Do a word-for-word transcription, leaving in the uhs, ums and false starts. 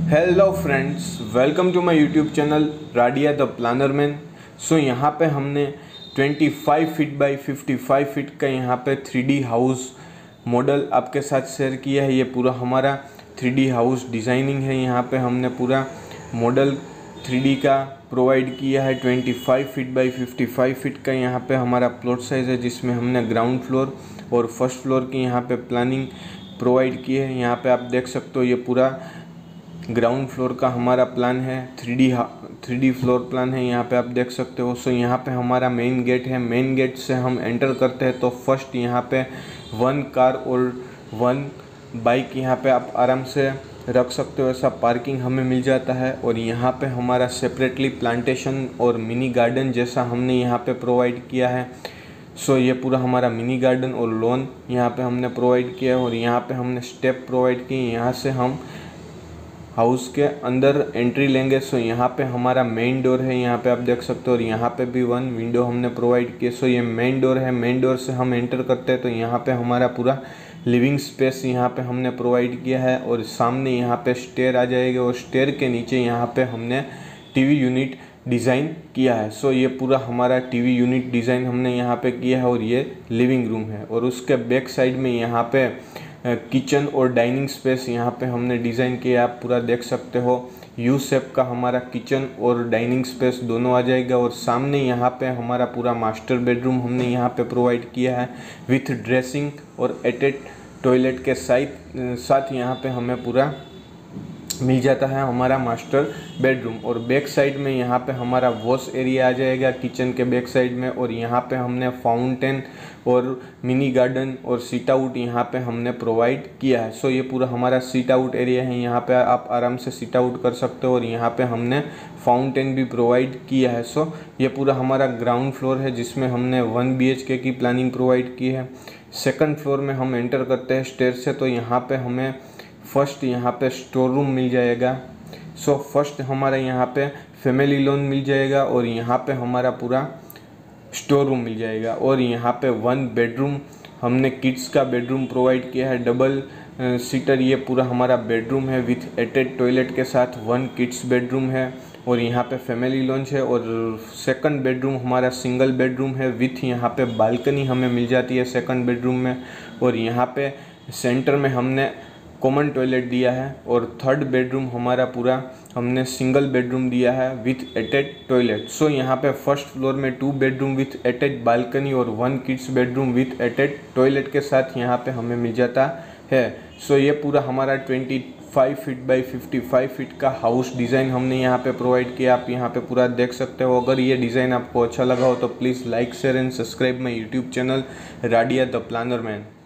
Hello friends, welcome to my YouTube channel Radia the planner man. So यहाँ पे हमने पच्चीस फीट बाय पचपन फीट का यहाँ पे थ्री डी हाउस मॉडल आपके साथ शेयर किया है। ये पूरा हमारा थ्री डी हाउस डिज़ाइनिंग है। यहाँ पे हमने पूरा मॉडल थ्री डी का प्रोवाइड किया है। पच्चीस फीट बाय पचपन फीट का यहाँ पे हमारा प्लॉट साइज़ है, जिसमें हमने ग्राउंड फ्लोर और फर्स्ट फ्लोर की यहाँ पे प्लानिंग प्रोवाइड की है। यहाँ पे आप देख सकते हो, ये पूरा ग्राउंड फ्लोर का हमारा प्लान है, three D three D floor plan है। यहाँ पे आप देख सकते हो। सो यहाँ पे हमारा मेन गेट है। मेन गेट से हम एंटर करते हैं तो फर्स्ट यहाँ पे वन कार और वन बाइक यहाँ पे आप आराम से रख सकते हो, ऐसा पार्किंग हमें मिल जाता है। और यहाँ पे हमारा सेपरेटली प्लांटेशन और मिनी गार्डन जैसा हमने यहाँ पे प्रोवाइड किया है। सो ये पूरा हमारा मिनी गार्डन और लॉन यहाँ पे हमने प्रोवाइड किया है। और यहाँ पे हमने स्टेप प्रोवाइड किए, यहाँ से हम हाउस के अंदर एंट्री लेंगे। सो यहाँ पे हमारा मेन डोर है, यहाँ पे आप देख सकते हो। और यहाँ पे भी वन विंडो हमने प्रोवाइड की। सो ये मेन डोर है। मेन डोर से हम एंटर करते हैं तो यहाँ पे हमारा पूरा लिविंग स्पेस यहाँ पे हमने प्रोवाइड किया है। और सामने यहाँ पे स्टेयर आ जाएगा और स्टेयर के नीचे यहाँ पे हमने टीवी यूनिट डिज़ाइन किया है। सो ये पूरा हमारा टीवी यूनिट डिज़ाइन हमने यहाँ पे किया है। और ये लिविंग रूम है। और उसके बैक साइड में यहाँ पे किचन और डाइनिंग स्पेस यहाँ पे हमने डिज़ाइन किया, आप पूरा देख सकते हो। यू शेप का हमारा किचन और डाइनिंग स्पेस दोनों आ जाएगा। और सामने यहाँ पे हमारा पूरा मास्टर बेडरूम हमने यहाँ पे प्रोवाइड किया है विथ ड्रेसिंग और अटैच टॉयलेट के साथ साथ यहाँ पे हमें पूरा मिल जाता है हमारा मास्टर बेडरूम। और बैक साइड में यहाँ पे हमारा वॉश एरिया आ जाएगा किचन के बैक साइड में। और यहाँ पे हमने फाउंटेन और मिनी गार्डन और सीट आउट यहाँ पे हमने प्रोवाइड किया है। सो ये पूरा हमारा सीट आउट एरिया है, यहाँ पे आप आराम से सीट आउट कर सकते हो। और यहाँ पे हमने फाउंटेन भी प्रोवाइड किया है। सो ये पूरा हमारा ग्राउंड फ्लोर है, जिसमें हमने वन बी एच के की प्लानिंग प्रोवाइड की है। सेकंड फ्लोर में हम एंटर करते हैं स्टेयर से तो यहाँ पे हमें फर्स्ट यहाँ पे स्टोर रूम मिल जाएगा। सो फर्स्ट हमारा यहाँ पे फैमिली लॉन मिल जाएगा। और यहाँ पे हमारा पूरा स्टोर रूम मिल जाएगा। और यहाँ पे वन बेडरूम हमने किड्स का बेडरूम प्रोवाइड किया है, डबल सीटर। ये पूरा हमारा बेडरूम है विथ अटैच टॉयलेट के साथ, वन किड्स बेडरूम है। और यहाँ पे फैमिली लॉन्च है। और सेकंड बेडरूम हमारा सिंगल बेडरूम है विथ यहाँ पे बालकनी हमें मिल जाती है सेकंड बेडरूम में। और यहाँ पे सेंटर में हमने कॉमन टॉयलेट दिया है। और थर्ड बेडरूम हमारा पूरा हमने सिंगल बेडरूम दिया है विथ अटैच टॉयलेट। सो यहाँ पे फर्स्ट फ्लोर में two bedroom with attach balcony और one kids bedroom with attach toilet के साथ यहाँ पे हमें मिल जाता है। सो ये पूरा हमारा पच्चीस फीट बाय पचपन फीट का हाउस डिज़ाइन हमने यहाँ पे प्रोवाइड किया, आप यहाँ पे पूरा देख सकते हो। अगर ये डिज़ाइन आपको अच्छा लगा हो तो please like share and subscribe my YouTube channel Radia the planner man.